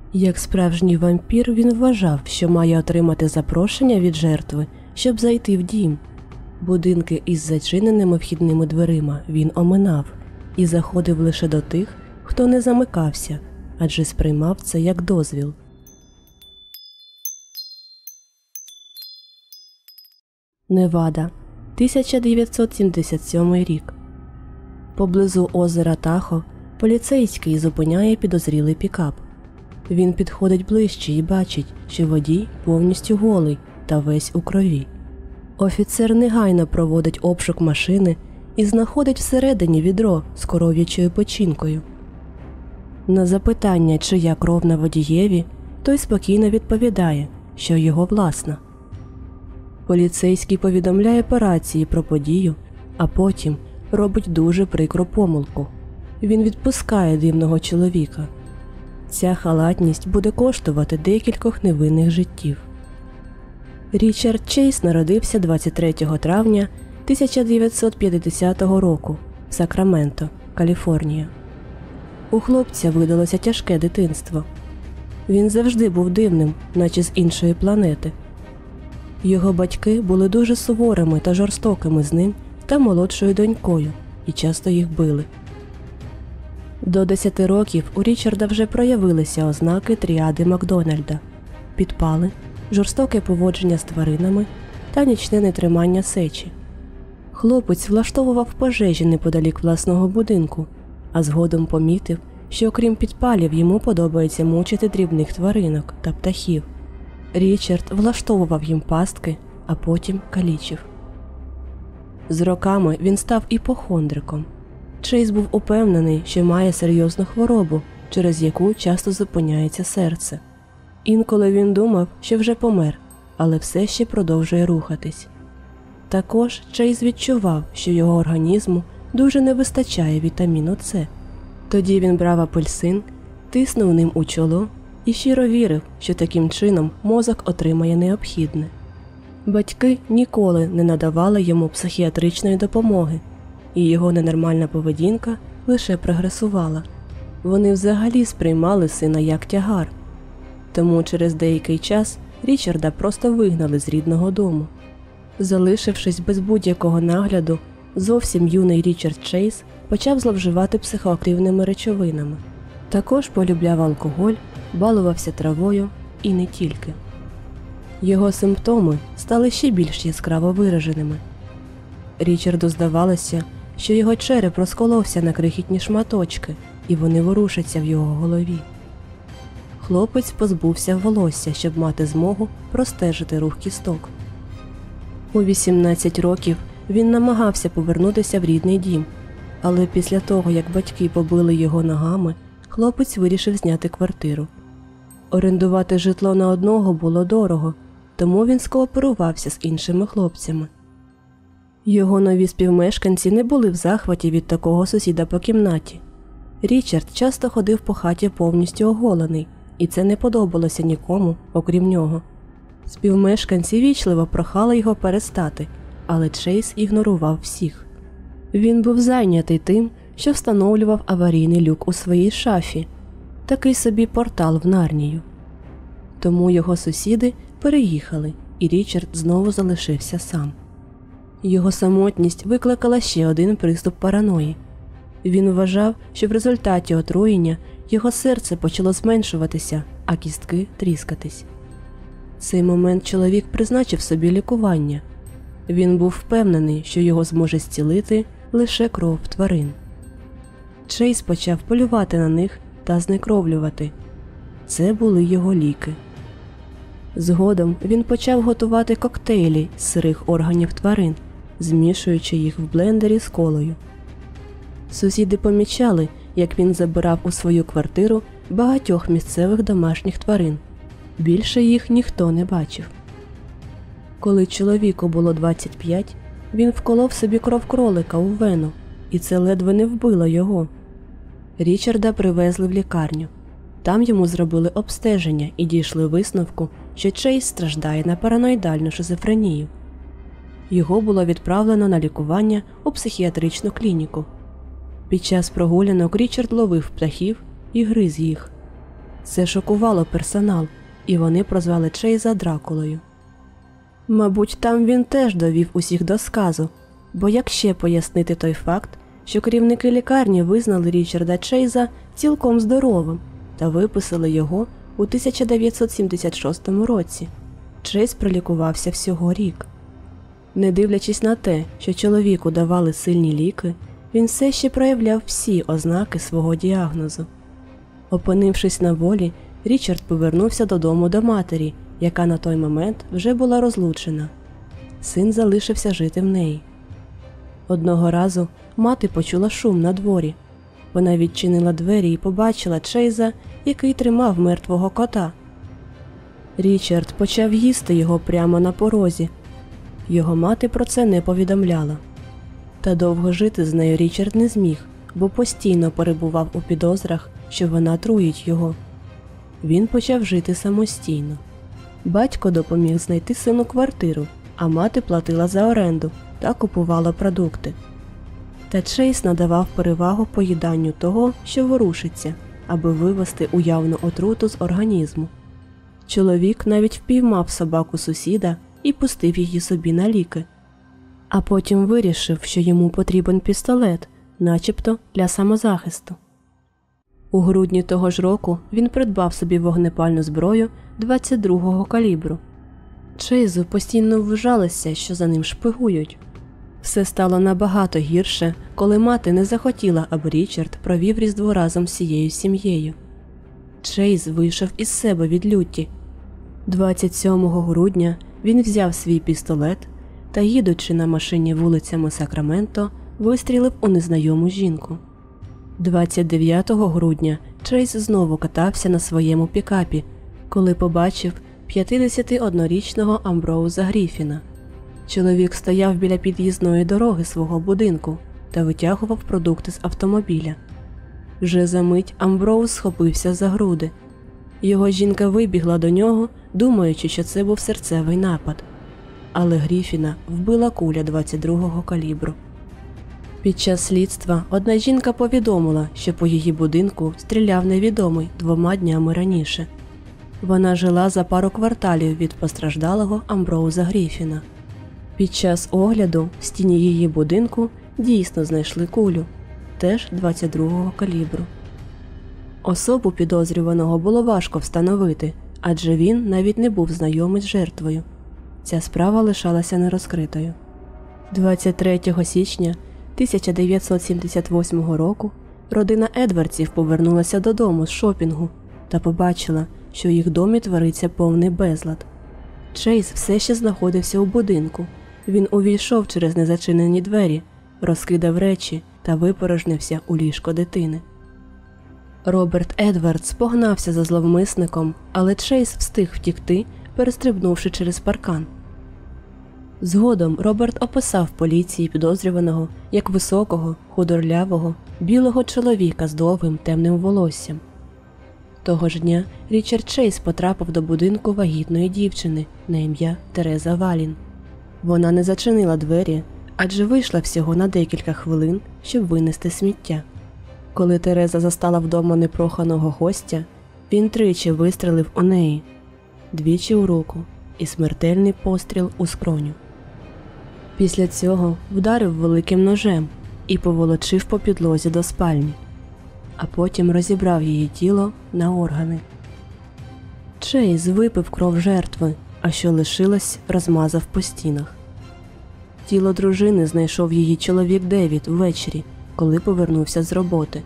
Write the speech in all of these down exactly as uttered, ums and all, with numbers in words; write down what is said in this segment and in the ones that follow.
Як справжній вампір, він вважав, що має отримати запрошення від жертви, щоб зайти в дім. Будинки із зачиненими вхідними дверима він оминав і заходив лише до тих, хто не замикався, адже сприймав це як дозвіл. Невада, тисяча дев'ятсот сімдесят сьомий рік. Поблизу озера Тахо поліцейський зупиняє підозрілий пікап. Він підходить ближче і бачить, що водій повністю голий та весь у крові. Офіцер негайно проводить обшук машини і знаходить всередині відро з коров'ячою печінкою. На запитання, чия кров на водієві, той спокійно відповідає, що його власна. Поліцейський повідомляє по рації про подію, а потім робить дуже прикру помилку. Він відпускає дивного чоловіка. Ця халатність буде коштувати декількох невинних життів. Річард Чейз народився двадцять третього травня тисяча дев'ятсот п'ятдесятого року в Сакраменто, Каліфорнія. У хлопця видалося тяжке дитинство. Він завжди був дивним, наче з іншої планети. Його батьки були дуже суворими та жорстокими з ним та молодшою донькою і часто їх били. До десяти років у Річарда вже проявилися ознаки тріади Макдональда – підпали, жорстоке поводження з тваринами та нічне нетримання сечі. Хлопець влаштовував пожежі неподалік власного будинку, а згодом помітив, що окрім підпалів йому подобається мучити дрібних тваринок та птахів. Річард влаштовував їм пастки, а потім калічив. З роками він став іпохондриком. Чейз був упевнений, що має серйозну хворобу, через яку часто зупиняється серце. Інколи він думав, що вже помер, але все ще продовжує рухатись. Також Чейз відчував, що його організму дуже не вистачає вітаміну С. Тоді він брав апельсин, тиснув ним у чоло і щиро вірив, що таким чином мозок отримає необхідне. Батьки ніколи не надавали йому психіатричної допомоги, і його ненормальна поведінка лише прогресувала. Вони взагалі сприймали сина як тягар. Тому через деякий час Річарда просто вигнали з рідного дому. Залишившись без будь-якого нагляду, зовсім юний Річард Чейз почав зловживати психоактивними речовинами. Також полюбляв алкоголь, балувався травою і не тільки. Його симптоми стали ще більш яскраво вираженими. Річарду здавалося, що його череп розколовся на крихітні шматочки, і вони ворушаться в його голові. Хлопець позбувся волосся, щоб мати змогу простежити рух кісток. У вісімнадцять років він намагався повернутися в рідний дім, але після того, як батьки побили його ногами, хлопець вирішив зняти квартиру. Орендувати житло на одного було дорого, тому він скооперувався з іншими хлопцями. Його нові співмешканці не були в захваті від такого сусіда по кімнаті. Річард часто ходив по хаті повністю оголений, і це не подобалося нікому, окрім нього. Співмешканці вічливо прохали його перестати, але Чейз ігнорував всіх. Він був зайнятий тим, що встановлював аварійний люк у своїй шафі, такий собі портал в Нарнію. Тому його сусіди переїхали, і Річард знову залишився сам. Його самотність викликала ще один приступ параної. Він вважав, що в результаті отруєння його серце почало зменшуватися, а кістки тріскатись. В цей момент чоловік призначив собі лікування. Він був впевнений, що його зможе зцілити лише кров тварин. Чейз почав полювати на них та знекровлювати. Це були його ліки. Згодом він почав готувати коктейлі з сирих органів тварин, змішуючи їх в блендері з колою. Сусіди помічали, як він забирав у свою квартиру багатьох місцевих домашніх тварин. Більше їх ніхто не бачив. Коли чоловіку було двадцять п'ять, він вколов собі кров кролика у вену, і це ледве не вбило його. Річарда привезли в лікарню. Там йому зробили обстеження і дійшли висновку, що Чейз страждає на параноїдальну шизофренію. Його було відправлено на лікування у психіатричну клініку. Під час прогулянок Річард ловив птахів і гриз їх. Це шокувало персонал, і вони прозвали Чейза Дракулою. Мабуть, там він теж довів усіх до сказу, бо як ще пояснити той факт, що керівники лікарні визнали Річарда Чейза цілком здоровим та виписали його у тисяча дев'ятсот сімдесят шостому році. Чейз пролікувався всього рік. Не дивлячись на те, що чоловіку давали сильні ліки, він все ще проявляв всі ознаки свого діагнозу. Опинившись на волі, Річард повернувся додому до матері, яка на той момент вже була розлучена. Син залишився жити в неї. Одного разу мати почула шум на дворі. Вона відчинила двері і побачила Чейза, який тримав мертвого кота. Річард почав їсти його прямо на порозі. Його мати про це не повідомляла. Та довго жити з нею Річард не зміг, бо постійно перебував у підозрах, що вона труїть його. Він почав жити самостійно. Батько допоміг знайти сину квартиру, а мати платила за оренду та купувала продукти. Та Чейз надавав перевагу поїданню того, що ворушиться, аби вивести уявну отруту з організму. Чоловік навіть впіймав собаку сусіда і пустив її собі на ліки. А потім вирішив, що йому потрібен пістолет, начебто для самозахисту. У грудні того ж року він придбав собі вогнепальну зброю двадцять другого калібру. Чейзу постійно вважалося, що за ним шпигують. Все стало набагато гірше, коли мати не захотіла, аби Річард провів Різдво разом з всією сім'єю. Чейз вийшов із себе від люті. двадцять сьомого грудня він взяв свій пістолет та, їдучи на машині вулицями Сакраменто, вистрілив у незнайому жінку. двадцять дев'ятого грудня Чейз знову катався на своєму пікапі, коли побачив п'ятдесятиоднорічного Амброуза Гріфіна. Чоловік стояв біля під'їзної дороги свого будинку та витягував продукти з автомобіля. Вже за мить Амброуз схопився за груди. Його жінка вибігла до нього, думаючи, що це був серцевий напад. Але Гріфіна вбила куля двадцять другого калібру. Під час слідства одна жінка повідомила, що по її будинку стріляв невідомий двома днями раніше. Вона жила за пару кварталів від постраждалого Амброуза Гріфіна. Під час огляду в стіні її будинку дійсно знайшли кулю, теж двадцять другого калібру. Особу підозрюваного було важко встановити, адже він навіть не був знайомий з жертвою. Ця справа лишалася нерозкритою. двадцять третього січня тисяча дев'ятсот сімдесят восьмого року родина Едвардсів повернулася додому з шопінгу та побачила, що в їх домі твориться повний безлад. Чейз все ще знаходився у будинку. Він увійшов через незачинені двері, розкидав речі та випорожнився у ліжко дитини. Роберт Едвардс погнався за зловмисником, але Чейз встиг втікти, перестрибнувши через паркан. Згодом Роберт описав поліції підозрюваного як високого, худорлявого, білого чоловіка з довгим темним волоссям. Того ж дня Річард Чейз потрапив до будинку вагітної дівчини на ім'я Тереза Валін. Вона не зачинила двері, адже вийшла всього на декілька хвилин, щоб винести сміття. Коли Тереза застала вдома непроханого гостя, він тричі вистрелив у неї, двічі у руку і смертельний постріл у скроню. Після цього вдарив великим ножем і поволочив по підлозі до спальні, а потім розібрав її тіло на органи. Чейз випив кров жертви, а що лишилось, розмазав по стінах. Тіло дружини знайшов її чоловік Девід ввечері, коли повернувся з роботи.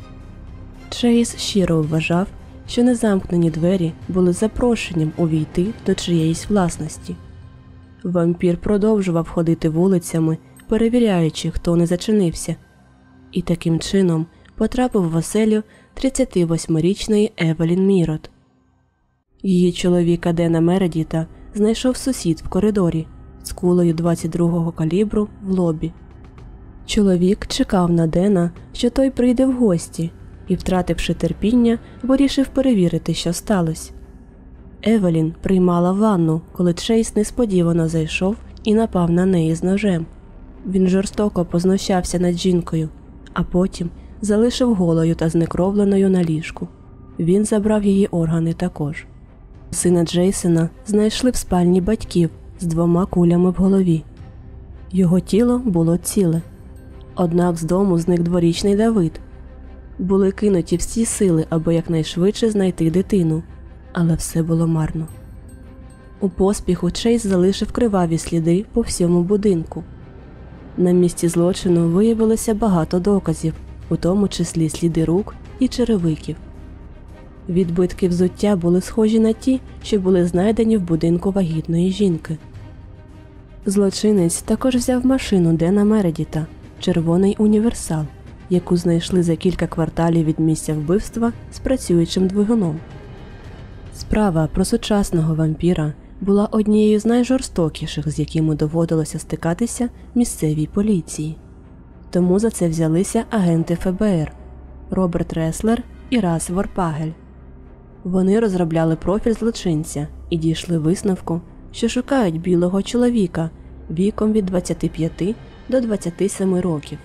Чейз щиро вважав, що незамкнені двері були запрошенням увійти до чиєїсь власності. Вампір продовжував ходити вулицями, перевіряючи, хто не зачинився, і таким чином потрапив в оселю тридцятивосьмирічної Евелін Мірот. Її чоловіка Дена Мередіта знайшов сусід в коридорі з кулею двадцять другого калібру в лобі. Чоловік чекав на Дена, що той прийде в гості, і, втративши терпіння, вирішив перевірити, що сталося. Евелін приймала ванну, коли Чейз несподівано зайшов і напав на неї з ножем. Він жорстоко познущався над жінкою, а потім залишив голою та знекровленою на ліжку. Він забрав її органи також. Сина Джейсона знайшли в спальні батьків з двома кулями в голові. Його тіло було ціле. Однак з дому зник дворічний Давид. Були кинуті всі сили, аби якнайшвидше знайти дитину, але все було марно. У поспіху Чейз залишив криваві сліди по всьому будинку. На місці злочину виявилося багато доказів, у тому числі сліди рук і черевиків. Відбитки взуття були схожі на ті, що були знайдені в будинку вагітної жінки. Злочинець також взяв машину Дена Мередіта, червоний універсал, яку знайшли за кілька кварталів від місця вбивства з працюючим двигуном. Справа про сучасного вампіра була однією з найжорстокіших, з якими доводилося стикатися місцевій поліції. Тому за це взялися агенти еф бе ер Роберт Реслер і Рас Ворпагель. Вони розробляли профіль злочинця і дійшли висновку, що шукають білого чоловіка віком від двадцяти п'яти до двадцяти семи років.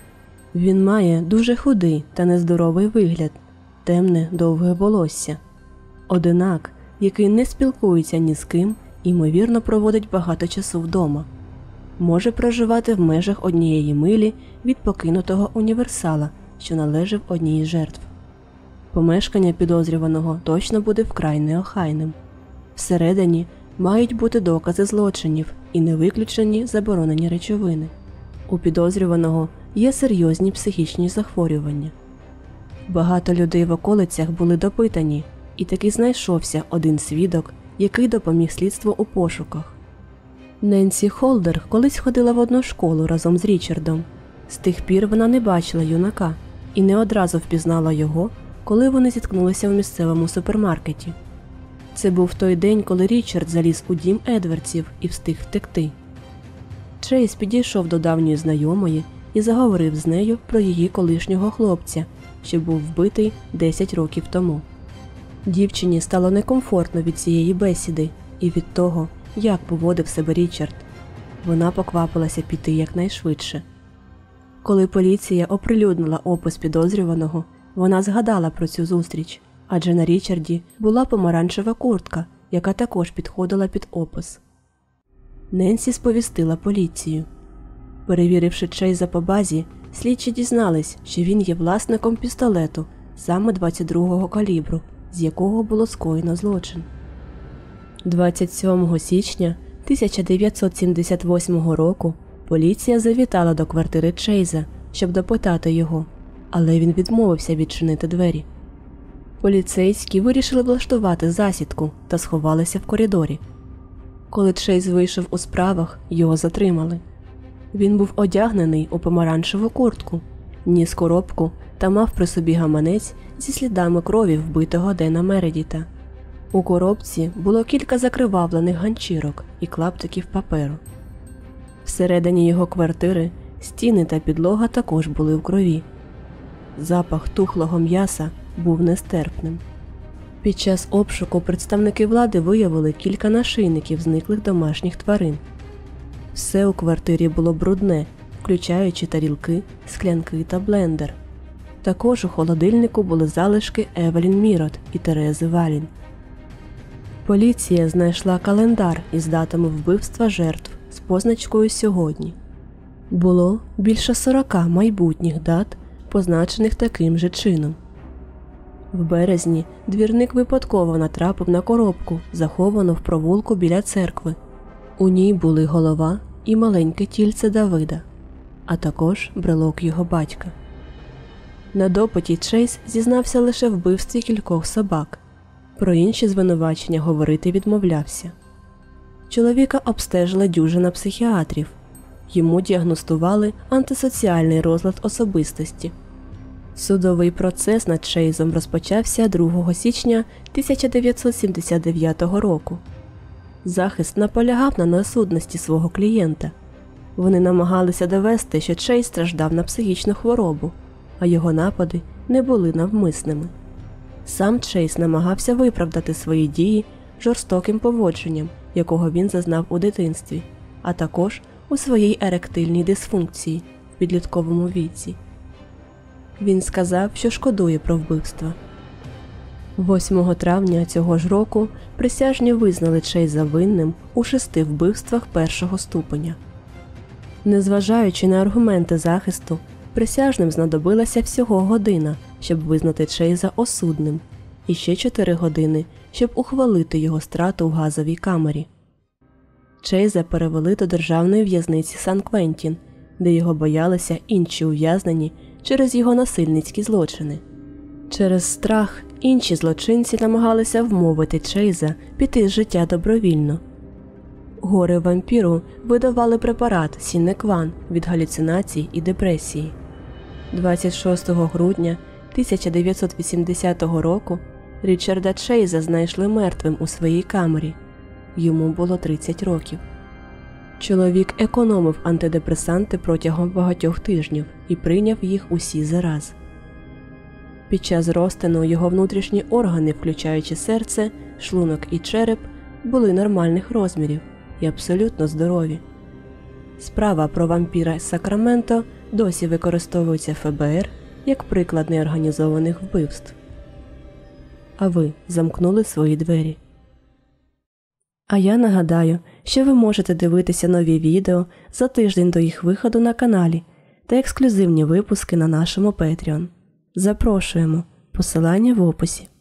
Він має дуже худий та нездоровий вигляд, темне довге волосся. Одинак, який не спілкується ні з ким, ймовірно проводить багато часу вдома. Може проживати в межах однієї милі від покинутого універсала, що належав одній із жертв. Помешкання підозрюваного точно буде вкрай неохайним. Всередині мають бути докази злочинів і не виключені заборонені речовини. У підозрюваного є серйозні психічні захворювання. Багато людей в околицях були допитані, і таки знайшовся один свідок, який допоміг слідству у пошуках. Ненсі Холдер колись ходила в одну школу разом з Річардом. З тих пір вона не бачила юнака і не одразу впізнала його, коли вони зіткнулися в місцевому супермаркеті. Це був той день, коли Річард заліз у дім Едвардсів і встиг втекти. Чейз підійшов до давньої знайомої і заговорив з нею про її колишнього хлопця, що був вбитий десять років тому. Дівчині стало некомфортно від цієї бесіди і від того, як поводив себе Річард. Вона поквапилася піти якнайшвидше. Коли поліція оприлюднила опис підозрюваного, вона згадала про цю зустріч, адже на Річарді була помаранчева куртка, яка також підходила під опис. Ненсі сповістила поліцію. Перевіривши Чейза по базі, слідчі дізнались, що він є власником пістолету саме двадцять другого калібру, з якого було скоєно злочин. двадцять сьомого січня тисяча дев'ятсот сімдесят восьмого року поліція завітала до квартири Чейза, щоб допитати його, але він відмовився відчинити двері. Поліцейські вирішили влаштувати засідку та сховалися в коридорі. Коли Чейз вийшов у справах, його затримали. Він був одягнений у помаранчеву куртку, ніс коробку та мав при собі гаманець зі слідами крові вбитого Дена Мередіта. У коробці було кілька закривавлених ганчірок і клаптиків паперу. Всередині його квартири стіни та підлога також були в крові. Запах тухлого м'яса був нестерпним. Під час обшуку представники влади виявили кілька нашийників зниклих домашніх тварин. Все у квартирі було брудне, включаючи тарілки, склянки та блендер. Також у холодильнику були залишки Евелін Мірот і Терези Валін. Поліція знайшла календар із датами вбивства жертв з позначкою «Сьогодні». Було більше сорока майбутніх дат, позначених таким же чином. В березні двірник випадково натрапив на коробку, заховану в провулку біля церкви. У ній були голова і маленьке тільце Давида, а також брелок його батька. На допиті Чейз зізнався лише в вбивстві кількох собак. Про інші звинувачення говорити відмовлявся. Чоловіка обстежила дюжина психіатрів. Йому діагностували антисоціальний розлад особистості. Судовий процес над Чейзом розпочався другого січня тисяча дев'ятсот сімдесят дев'ятого року. Захист наполягав на несудності свого клієнта. Вони намагалися довести, що Чейз страждав на психічну хворобу, а його напади не були навмисними. Сам Чейз намагався виправдати свої дії жорстоким поводженням, якого він зазнав у дитинстві, а також у своїй еректильній дисфункції в підлітковому віці. Він сказав, що шкодує про вбивство. восьмого травня цього ж року присяжні визнали Чейза винним у шести вбивствах першого ступеня. Незважаючи на аргументи захисту, присяжним знадобилася всього година, щоб визнати Чейза осудним, і ще чотири години, щоб ухвалити його страту в газовій камері. Чейза перевели до державної в'язниці Сан-Квентін, де його боялися інші ув'язнені через його насильницькі злочини. Через страх інші злочинці намагалися вмовити Чейза піти з життя добровільно. Горе-вампіру видавали препарат Сінекван від галюцинацій і депресії. двадцять шостого грудня тисяча дев'ятсот вісімдесятого року Річарда Чейза знайшли мертвим у своїй камері. Йому було тридцять років. Чоловік економив антидепресанти протягом багатьох тижнів і прийняв їх усі зараз. Під час розтину його внутрішні органи, включаючи серце, шлунок і череп, були нормальних розмірів і абсолютно здорові. Справа про вампіра з Сакраменто досі використовується Еф Бе Ер як приклад неорганізованих вбивств. А ви замкнули свої двері? А я нагадаю, що ви можете дивитися нові відео за тиждень до їх виходу на каналі та ексклюзивні випуски на нашому Patreon. Запрошуємо. Посилання в описі.